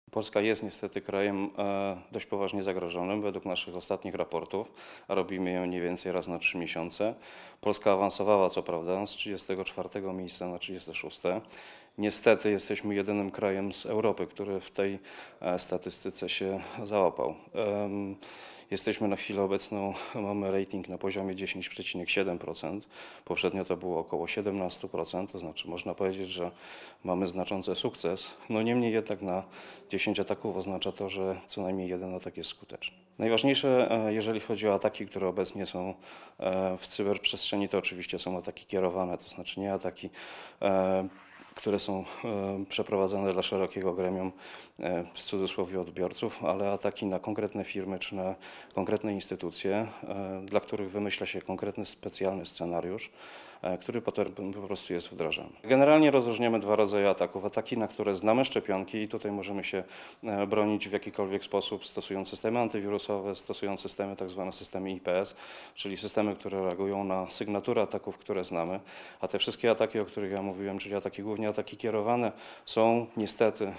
Polska jest niestety krajem dość poważnie zagrożonym według naszych ostatnich raportów, a robimy je mniej więcej raz na 3 miesiące. Polska awansowała co prawda z 34 miejsca na 36. Niestety jesteśmy jedynym krajem z Europy, który w tej statystyce się załapał. Jesteśmy na chwilę obecną, mamy rating na poziomie 10,7%. Poprzednio to było około 17%, to znaczy można powiedzieć, że mamy znaczący sukces. No niemniej jednak na 10 ataków oznacza to, że co najmniej jeden atak jest skuteczny. Najważniejsze, jeżeli chodzi o ataki, które obecnie są w cyberprzestrzeni, to oczywiście są ataki kierowane, to znaczy nie ataki, które są przeprowadzane dla szerokiego gremium, w cudzysłowie odbiorców, ale ataki na konkretne firmy czy na konkretne instytucje, dla których wymyśla się konkretny, specjalny scenariusz, który potem po prostu jest wdrażany. Generalnie rozróżniamy dwa rodzaje ataków. Ataki, na które znamy szczepionki i tutaj możemy się bronić w jakikolwiek sposób, stosując systemy antywirusowe, stosując systemy, tak zwane systemy IPS, czyli systemy, które reagują na sygnatury ataków, które znamy, a te wszystkie ataki, o których ja mówiłem, czyli głównie ataki kierowane, są niestety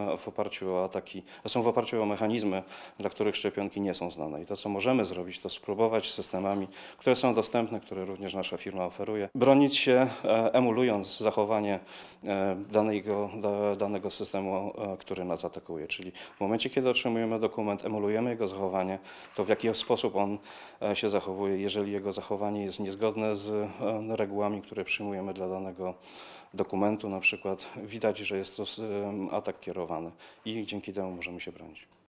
w oparciu o mechanizmy, dla których szczepionki nie są znane. I to, co możemy zrobić, to spróbować systemami, które są dostępne, które również nasza firma oferuje, bronić się, emulując zachowanie danego systemu, który nas atakuje. Czyli w momencie, kiedy otrzymujemy dokument, emulujemy jego zachowanie, to w jaki sposób on się zachowuje, jeżeli jego zachowanie jest niezgodne z regułami, które przyjmujemy dla danego dokumentu, na przykład widać, że jest to atak kierowany i dzięki temu możemy się bronić.